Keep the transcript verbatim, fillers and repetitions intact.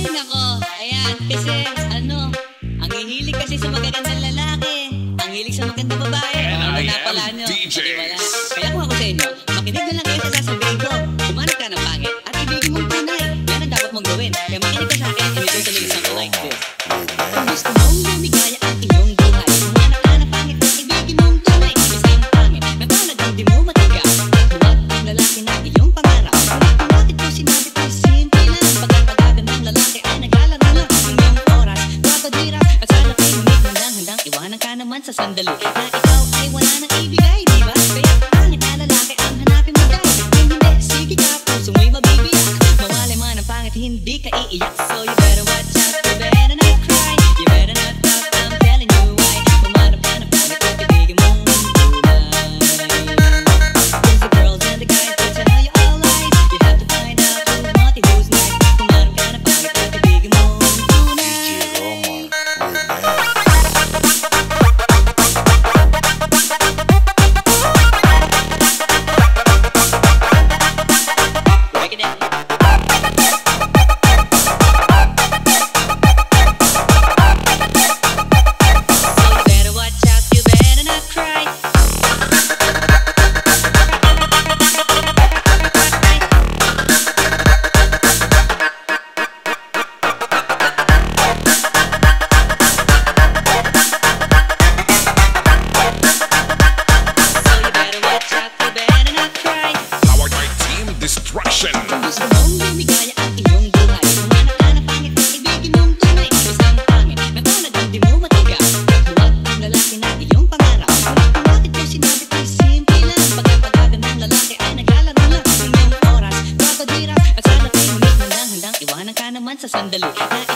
Ay nako, ayan, kasi ano, ang hihilig kasi sa magagandang lalaki, ang hilig sa magandang babae. Ano na pala nyo? Kaya kung ako sa inyo, makinig na lang kayo sa sasabihin ko. Humanap ka ng pangit at ibigin mong tunay. Yan ang dapat mong gawin. Kaya makinig ka sa akin, and ito tuloy isang like this. Kung gusto mong lumigaya ang iyong buhay, humanap ka ng pangit at ibigin mong tunay. Isang pangit na talagang di mo matiga. Huwag ang lalaki na iyong pangarap. Bakit ko sinabi ko simple lang? Pagkapagagan ng lalaki ay naglalaro lang ang iyong oras. Papadira at sa laki ngunit handang-handang iwanan ka naman sa sandali na ikaw ay wala nang ibigay, diba? Kaya pangit na lalaki ang hanapin mo dahil kung hindi, sige ka, puso mo'y mabibiyak. Mawalay man ang pangit, hindi ka iiyak. So you better watch out, you better not cry, you better not stop, I'm telling you why. Humanap ka ng pangit at ibigin mong tunay. Cause the girls and the guys will tell you all lies. You have to find out who's naughty, who's nice. Humanap ka ng pangit at ibigin mong tunay. Break it down. So you better watch out, you better not cry. So you better watch out, you better not cry. Powered by Team Destruction. Kung gusto mong lumigaya ang iyong buhay, humanap ka ng pangit at ibigin mong tunay. Isang pangit na talagang di mo matiga. Huwag ang lalaki na iyong pangarap. Bakit ko sinabi ko simple lang? Pagkapagagan ng lalaki ay naglalaro lang ang iyong oras. Papadira at sa laki ngunit handang-handang iwanan ka naman sa sandali na